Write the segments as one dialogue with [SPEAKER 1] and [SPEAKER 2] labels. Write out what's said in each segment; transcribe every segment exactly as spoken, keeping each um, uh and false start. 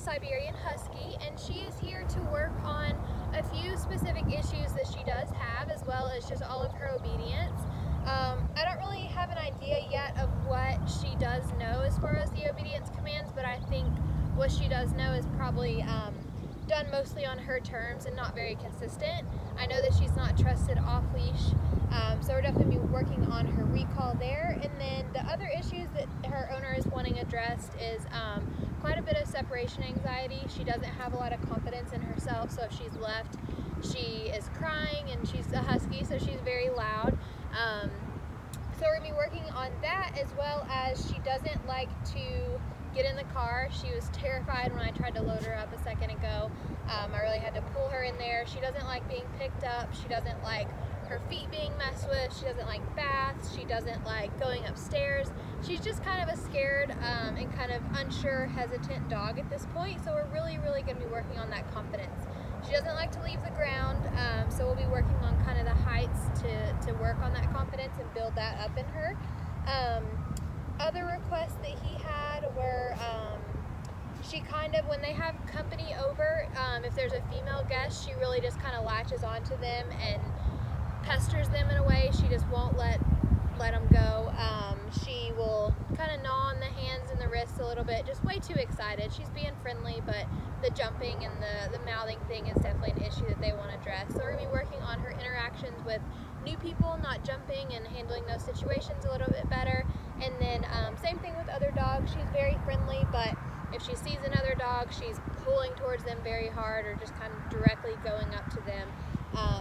[SPEAKER 1] Siberian Husky, and she is here to work on a few specific issues that she does have, as well as just all of her obedience. Um, I don't really have an idea yet of what she does know as far as the obedience commands, but I think what she does know is probably um, done mostly on her terms and not very consistent. I know that she's not trusted off leash, um, so we're definitely working on her recall there. And then the other issues that her owner is wanting addressed is um, quite a bit of separation anxiety. She doesn't have a lot of confidence in herself, so if she's left, she is crying, and she's a husky, so she's very loud. Um, so we're going to be working on that, as well as she doesn't like to get in the car. She was terrified when I tried to load her up a second ago. Um, I really had to pull her in there. She doesn't like being picked up. She doesn't like her feet being messed with. She doesn't like baths. She doesn't like going upstairs. She's just kind of a scared um, and kind of unsure, hesitant dog at this point. So we're really, really going to be working on that confidence. She doesn't like to leave the ground, um, so we'll be working on kind of the heights to, to work on that confidence and build that up in her. Um, other requests that he had were um, she kind of, when they have company over, um, if there's a female guest, she really just kind of latches onto them and pesters them in a way. She just won't let let them go. Um, she will kind of gnaw on the hands and the wrists a little bit, just way too excited. She's being friendly, but the jumping and the, the mouthing thing is definitely an issue that they want to address. So we're going to be working on her interactions with new people, not jumping, and handling those situations a little bit better. And then um, same thing with other dogs. She's very friendly, but if she sees another dog, she's pulling towards them very hard, or just kind of directly going up to them um,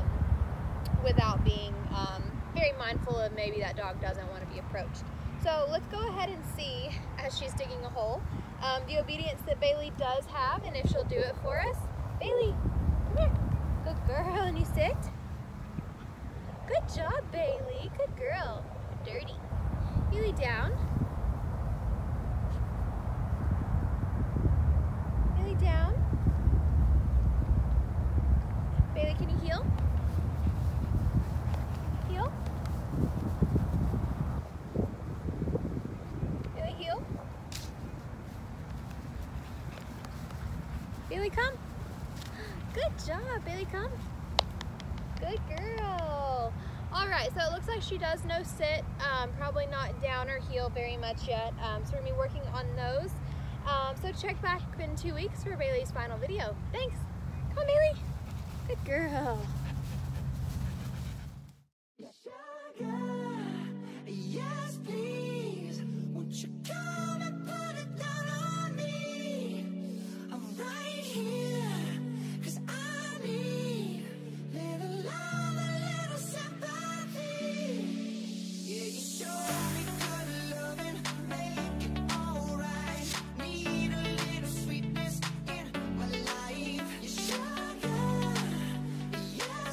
[SPEAKER 1] without being um, very mindful of maybe that dog doesn't want to be approached. So let's go ahead and see, as she's digging a hole, um, the obedience that Bailey does have, and if she'll do it for us. Bailey, come here. Good girl, and you sit. Good job, Bailey. Good girl. Dirty. Bailey, down. Bailey, down. Bailey, can you heel? Heel? Bailey, heel? Bailey, come. Good job, Bailey, come. Good girl. All right, so it looks like she does know sit, um, probably not down or heel very much yet. Um, so we're gonna be working on those. Um, so check back in two weeks for Bailey's final video. Thanks. Come on, Bailey. Good girl.
[SPEAKER 2] Yes, please. Won't you come and put it down on me? I'm right here, 'cause I need little love, a little sympathy. Yeah, you show me good loving, make it alright. Need a little sweetness in my life. You sugar, yeah.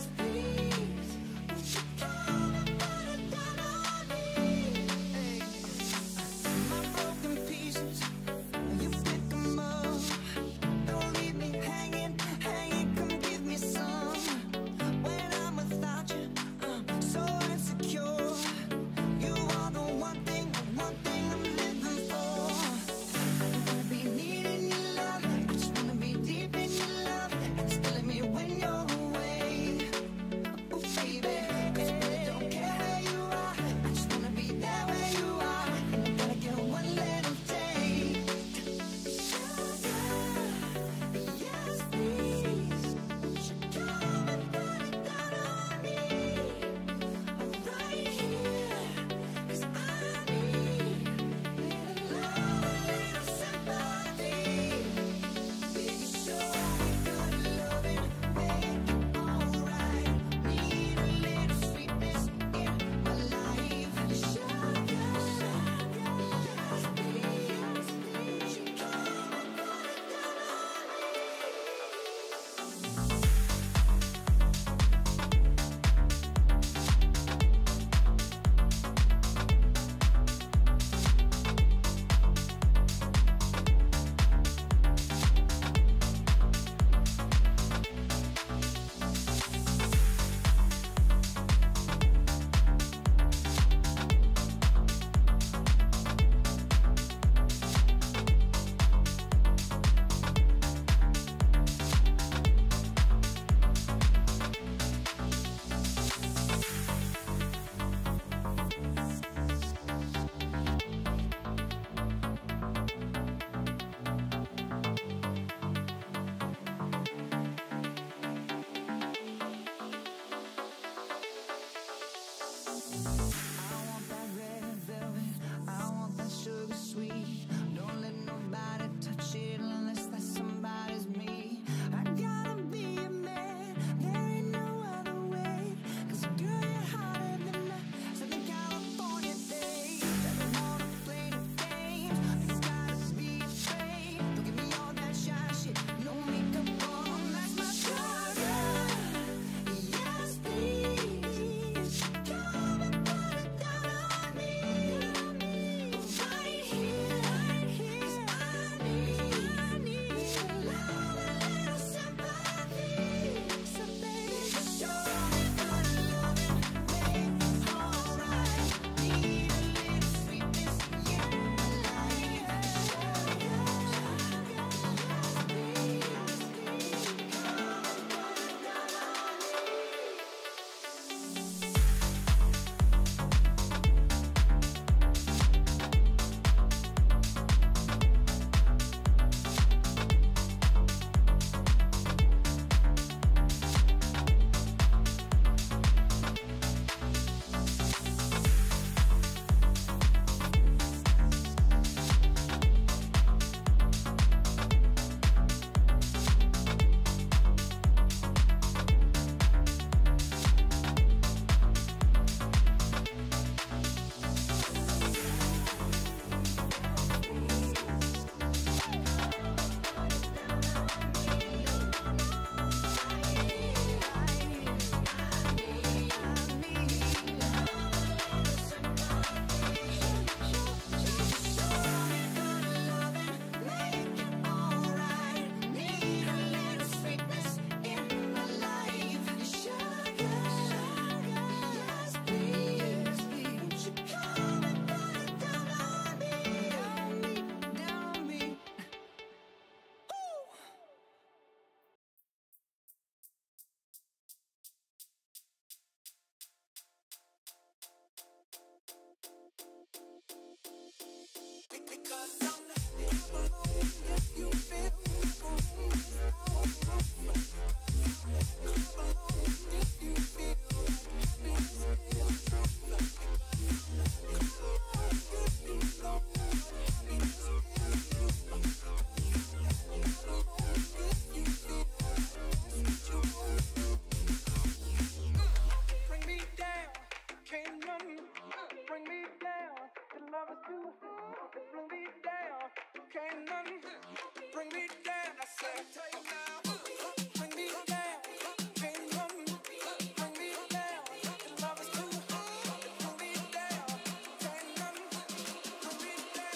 [SPEAKER 2] love is too hard to bring me down. Can't nothing bring me down. I said, tell you now, bring me down. Can't nothing bring me down. Your love is too hard to bring me down. Can't nothing bring me down.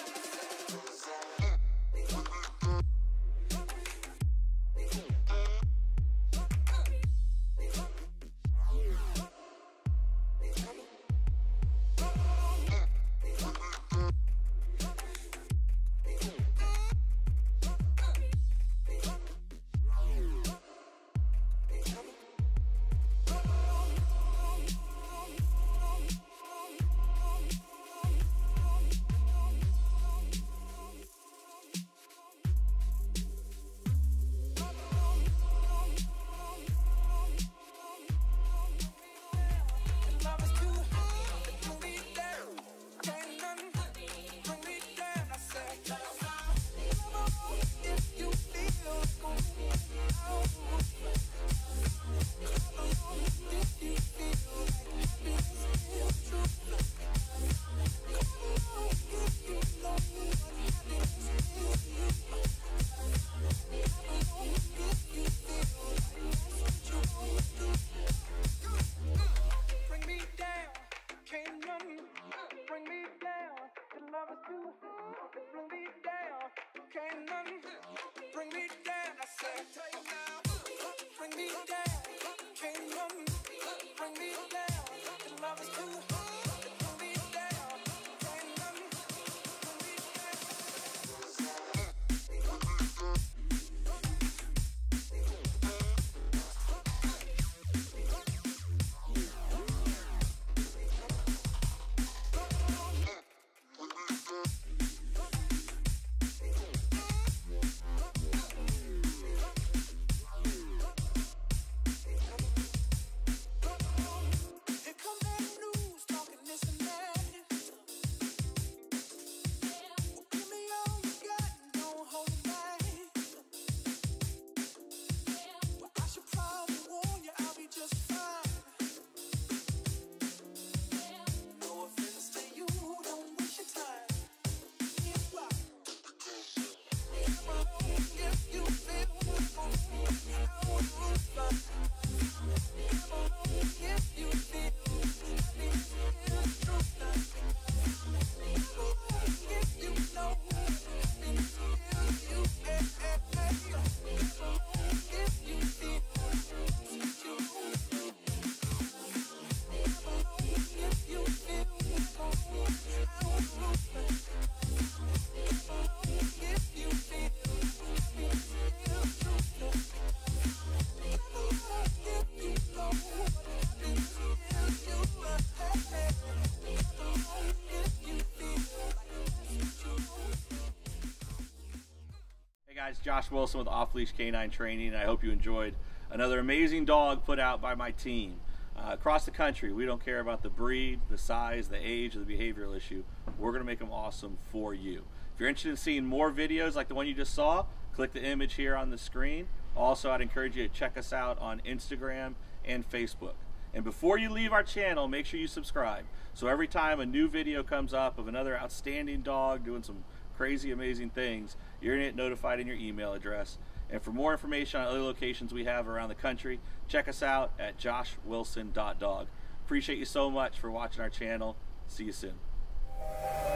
[SPEAKER 3] Guys, Josh Wilson with Off Leash Canine Training. I hope you enjoyed another amazing dog put out by my team. Uh, across the country, we don't care about the breed, the size, the age, or the behavioral issue. We're going to make them awesome for you. If you're interested in seeing more videos like the one you just saw, click the image here on the screen. Also, I'd encourage you to check us out on Instagram and Facebook. And before you leave our channel, make sure you subscribe. So every time a new video comes up of another outstanding dog doing some crazy, amazing things, you're going to get notified in your email address. And for more information on other locations we have around the country, check us out at josh wilson dot dog. Appreciate you so much for watching our channel. See you soon.